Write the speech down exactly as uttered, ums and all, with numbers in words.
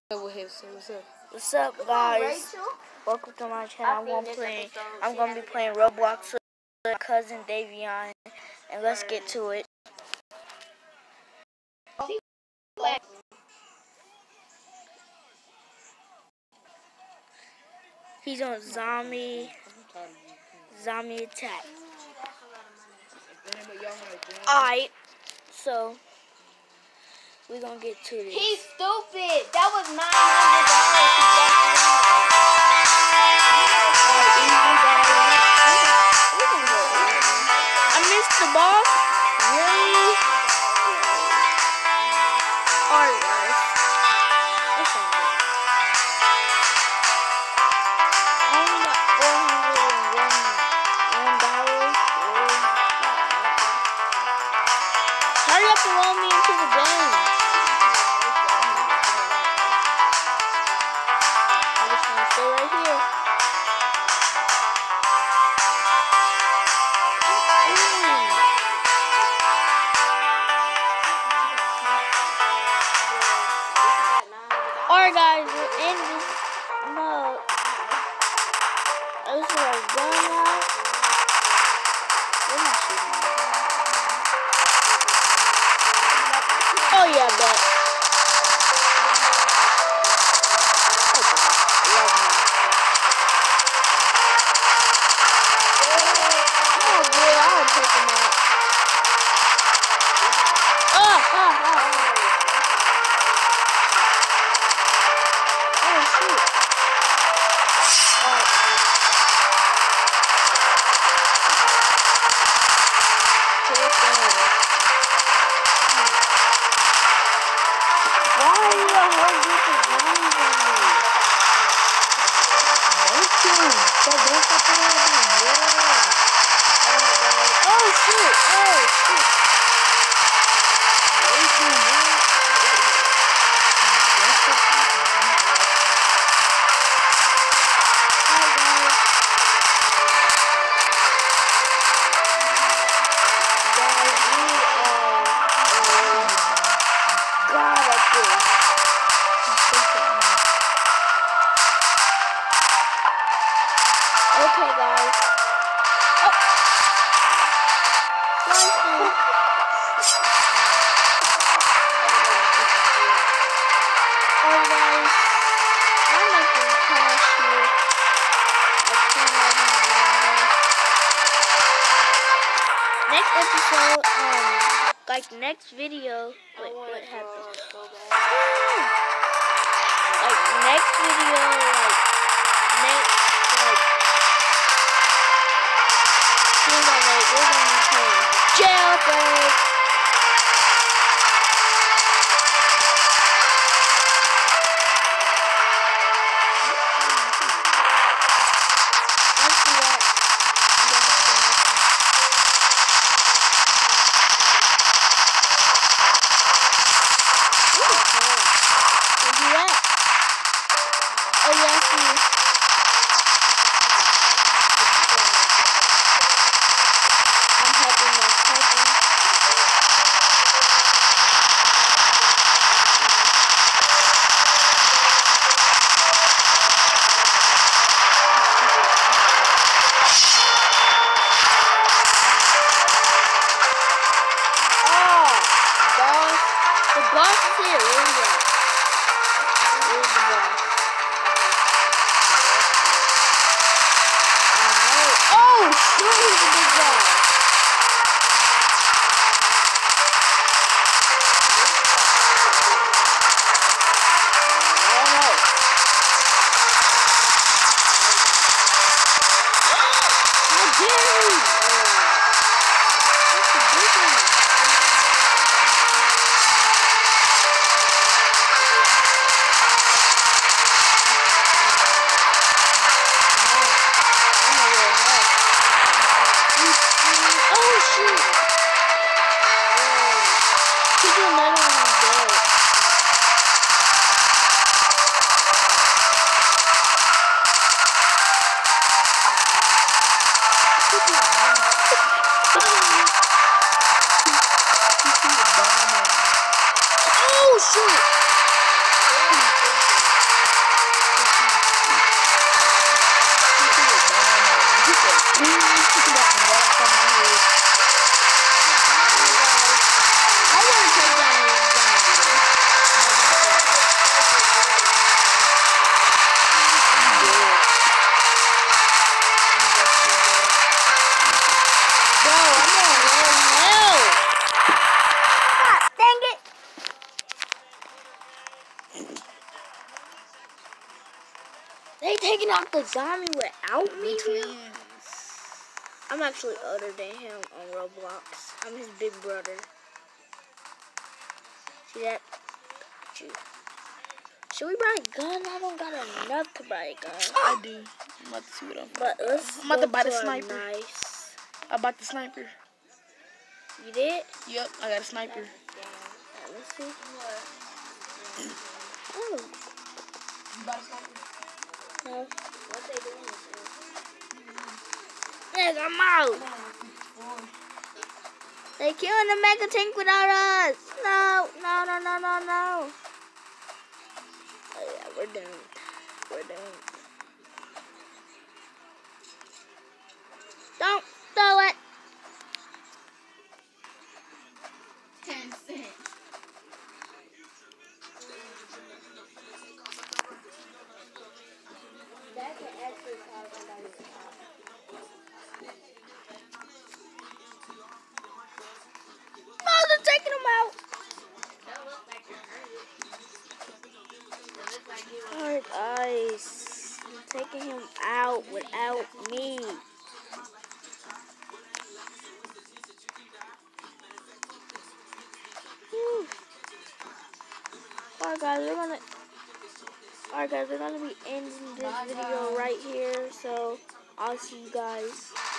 What's up? What's up, guys? Welcome to my channel. I'm gonna play. I'm gonna be playing Roblox with my cousin Davion, and let's get to it. He's on zombie. Zombie attack. Alright, so we're gonna get to this. He's stupid. That was nine hundred I missed the ball. Really? Alright, guys. It's alright. I only got four hundred one dollars. Hurry up and roll me into the game. I'm just gonna stay right here. Alright, guys, we're in this mode. This is our gun now. Where's my shooting at? Oh yeah, I bet. Oh, God. Love me. Oh, boy, I'll take him out. Ah, ah, ah. Oh, shoot. Alright. Take him. Why are you a whole group of zombies on me? Thank you. So don't stop playing with me. Yeah. Oh, shoot. Oh, shoot. Thank you, man. Hi, guys. Guys, we are uh, God at this. Okay, guys. Oh. Something. Oh, guys. I'm making cash here. I can't let him down. Next episode, um, like next video. Wait, what happened? Like next video, like next, like seems like like we're gonna be playing Jailbreak. Let's do that. Where's he at? Oh yeah, I see you. I'm helping my cousin. They taking out the zombie without me? We twins. I'm actually older than him on Roblox. I'm his big brother. See that? Should we buy a gun? I don't got enough to buy a gun. I do. I'm about to see what I'm But let's I'm about to go buy the to a sniper. Nice. I bought the sniper. You did? Yep, I got a sniper. Alright, let's see. Oh. You bought a sniper? No. What they doing? Yes, I'm out. They killing the mega tank without us. No, no, no, no, no, no. Oh yeah, we're doomed. We're doomed. Don't throw it. Ten cents. That can actually cause somebody to die. No, they're taking him out. That looks like it hurt. It looks like he was. Alright, guys. I'm taking him out without me. Whew. Alright, guys, we're gonna. Alright, guys, we're gonna be ending this video right here. So I'll see you guys